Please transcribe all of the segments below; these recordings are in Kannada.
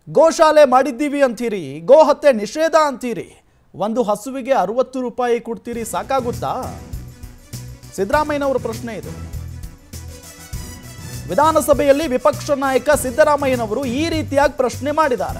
ಗೋಶಾಲೆ ಮಾಡಿದ್ದೀವಿ ಅಂತೀರಿ, ಗೋ ಹತ್ಯೆ ನಿಷೇಧ ಅಂತೀರಿ, ಒಂದು ಹಸುವಿಗೆ 60 ರೂಪಾಯಿ ಕೊಡ್ತೀರಿ, ಸಾಕಾಗುತ್ತಾ? ಸಿದ್ದರಾಮಯ್ಯನವರ ಪ್ರಶ್ನೆ ಇದು. ವಿಧಾನಸಭೆಯಲ್ಲಿ ವಿಪಕ್ಷ ನಾಯಕ ಸಿದ್ದರಾಮಯ್ಯನವರು ಈ ರೀತಿಯಾಗಿ ಪ್ರಶ್ನೆ ಮಾಡಿದ್ದಾರೆ.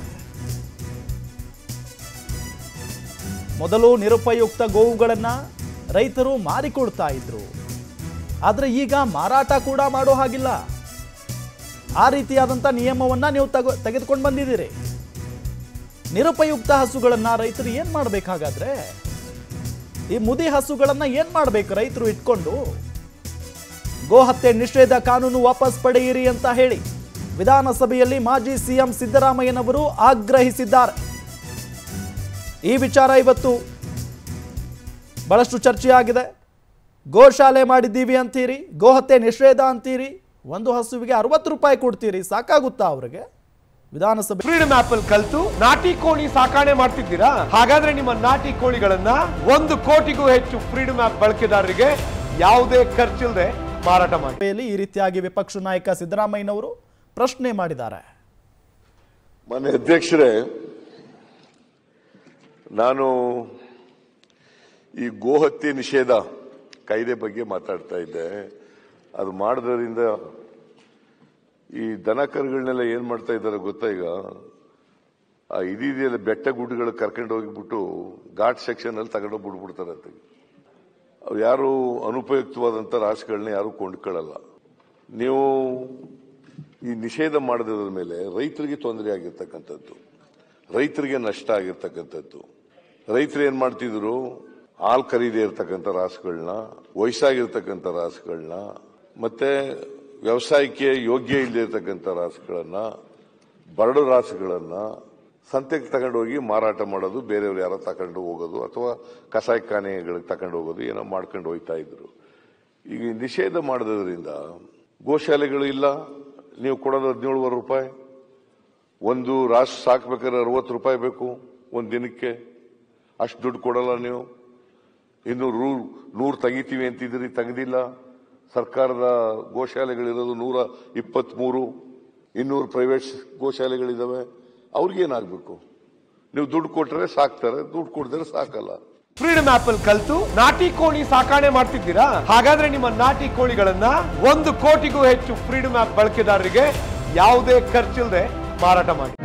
ಮೊದಲು ನಿರುಪಯುಕ್ತ ಗೋವುಗಳನ್ನ ರೈತರು ಮಾರಿಕೊಡ್ತಾ ಇದ್ರು, ಆದ್ರೆ ಈಗ ಮಾರಾಟ ಕೂಡ ಮಾಡೋ ಹಾಗಿಲ್ಲ. ಆ ರೀತಿಯಾದಂಥ ನಿಯಮವನ್ನ ನೀವು ತೆಗೆದುಕೊಂಡು ಬಂದಿದ್ದೀರಿ. ನಿರುಪಯುಕ್ತ ಹಸುಗಳನ್ನ ರೈತರು ಏನ್ ಮಾಡ್ಬೇಕಾಗಾದ್ರೆ? ಈ ಮುದಿ ಹಸುಗಳನ್ನ ಏನ್ ಮಾಡ್ಬೇಕು ರೈತರು ಇಟ್ಕೊಂಡು? ಗೋ ಹತ್ಯೆ ನಿಷೇಧ ಕಾನೂನು ವಾಪಸ್ ಪಡೆಯಿರಿ ಅಂತ ಹೇಳಿ ವಿಧಾನಸಭೆಯಲ್ಲಿ ಮಾಜಿ ಸಿಎಂ ಸಿದ್ದರಾಮಯ್ಯನವರು ಆಗ್ರಹಿಸಿದ್ದಾರೆ. ಈ ವಿಚಾರ ಇವತ್ತು ಬಹಳಷ್ಟು ಚರ್ಚೆಯಾಗಿದೆ. ಗೋಶಾಲೆ ಮಾಡಿದ್ದೀವಿ ಅಂತೀರಿ, ಗೋ ಹತ್ಯೆ ನಿಷೇಧ ಅಂತೀರಿ, ಒಂದು ಹಸುವಿಗೆ 60 ರೂಪಾಯಿ ಕೊಡ್ತೀರಿ, ಸಾಕಾಗುತ್ತಾ ಅವರಿಗೆ? ವಿಧಾನಸಭೆ ಫ್ರೀಡಮ್ ಆಪ್ ಅಲ್ಲಿ ಕಲ್ತು ನಾಟಿ ಕೋಳಿ ಸಾಕಾಣೆ ಮಾಡ್ತಿದ್ದೀರಾ? ಹಾಗಾದ್ರೆ ನಿಮ್ಮ ನಾಟಿ ಕೋಳಿಗಳನ್ನ 1 ಕೋಟಿಗೂ ಹೆಚ್ಚು ಫ್ರೀಡಮ್ ಆಪ್ ಬಳಕೆದಾರರಿಗೆ ಯಾವುದೇ ಖರ್ಚಿಲ್ಲದೆ ಮಾರಾಟ ಮಾಡಿ. ಈ ರೀತಿಯಾಗಿ ವಿಪಕ್ಷ ನಾಯಕ ಸಿದ್ದರಾಮಯ್ಯನವರು ಪ್ರಶ್ನೆ ಮಾಡಿದ್ದಾರೆ. ಮಾನ್ಯ ಅಧ್ಯಕ್ಷರೇ, ನಾನು ಈ ಗೋಹತ್ಯೆ ನಿಷೇಧ ಕಾಯ್ದೆ ಬಗ್ಗೆ ಮಾತಾಡ್ತಾ ಇದ್ದೆ. ಅದು ಮಾಡೋದ್ರಿಂದ ಈ ದನ ಕರುಗಳನ್ನೆಲ್ಲ ಏನ್ ಮಾಡ್ತಾ ಇದ್ದಾರೆ ಗೊತ್ತಾ? ಈಗ ಆ ಇದೆಯಲ್ಲ ಬೆಟ್ಟ ಗುಡ್ಡಗಳು ಕರ್ಕೊಂಡು ಹೋಗಿಬಿಟ್ಟು ಘಾಟ್ ಸೆಕ್ಷನ್ ಅಲ್ಲಿ ತಗೊಂಡೋಗಿ ಬಿಡ್ಬಿಡ್ತಾರೆ ಅಂತ. ಅವ್ರು ಯಾರು ಅನುಪಯುಕ್ತವಾದಂತ ರಾಸುಗಳನ್ನ ಯಾರು ಕೊಂಡ್ಕೊಳ್ಳಲ್ಲ. ನೀವು ಈ ನಿಷೇಧ ಮಾಡೋದ್ರ ಮೇಲೆ ರೈತರಿಗೆ ತೊಂದರೆ ಆಗಿರ್ತಕ್ಕಂಥದ್ದು, ರೈತರಿಗೆ ನಷ್ಟ ಆಗಿರ್ತಕ್ಕಂಥದ್ದು. ರೈತರು ಏನ್ ಮಾಡ್ತಿದ್ರು? ಹಾಲು ಖರೀದಿ ಇರ್ತಕ್ಕಂಥ ರಾಸುಗಳನ್ನ, ವಯಸ್ಸಾಗಿರ್ತಕ್ಕಂಥ ರಾಸುಗಳನ್ನ, ಮತ್ತೆ ವ್ಯವಸಾಯಕ್ಕೆ ಯೋಗ್ಯ ಇಲ್ಲದಿರ್ತಕ್ಕಂಥ ರಾಸುಗಳನ್ನ, ಬರಡು ರಾಸುಗಳನ್ನ ಸಂತೆಗೆ ತಗೊಂಡು ಹೋಗಿ ಮಾರಾಟ ಮಾಡೋದು, ಬೇರೆಯವ್ರು ಯಾರೋ ತಗೊಂಡು ಹೋಗೋದು ಅಥವಾ ಕಸಾಯಿಖಾನೆಗಳಿಗೆ ತಗೊಂಡು ಹೋಗೋದು, ಏನೋ ಮಾಡ್ಕೊಂಡು ಹೋಗ್ತಾ ಇದ್ರು. ಈಗ ನಿಷೇಧ ಮಾಡೋದ್ರಿಂದ ಗೋಶಾಲೆಗಳು ಇಲ್ಲ, ನೀವು ಕೊಡೋದು 17,500 ರೂಪಾಯಿ. ಒಂದು ರಾಸು ಸಾಕ್ಬೇಕಾದ್ರೆ 60 ರೂಪಾಯಿ ಬೇಕು ಒಂದು ದಿನಕ್ಕೆ. ಅಷ್ಟು ದುಡ್ಡು ಕೊಡಲ್ಲ ನೀವು. ಇನ್ನು 100 ತೆಗಿತೀವಿ ಅಂತಿದ್ರಿ, ತೆಗೆದಿಲ್ಲ. ಸರ್ಕಾರದ ಗೋಶಾಲೆಗಳಿರೋದು 123, 200 ಪ್ರೈವೇಟ್ ಗೋಶಾಲೆಗಳಿದಾವೆ. ಅವ್ರಿಗೇನಾಗಬೇಕು? ನೀವು ದುಡ್ಡು ಕೊಟ್ಟರೆ ಸಾಕ್ತಾರೆ, ದುಡ್ಡು ಕೊಡಿದ್ರೆ ಸಾಕಲ್ಲ. ಫ್ರೀಡಮ್ ಆಪ್ ಅಲ್ಲಿ ಕಲ್ತು ನಾಟಿ ಕೋಳಿ ಸಾಕಾಣೆ ಮಾಡ್ತಿದ್ದೀರಾ? ಹಾಗಾದ್ರೆ ನಿಮ್ಮ ನಾಟಿ ಕೋಳಿಗಳನ್ನ 1 ಕೋಟಿಗೂ ಹೆಚ್ಚು ಫ್ರೀಡಮ್ ಆಪ್ ಬಳಕೆದಾರರಿಗೆ ಯಾವುದೇ ಖರ್ಚಿಲ್ಲದೆ ಮಾರಾಟ ಮಾಡಿ.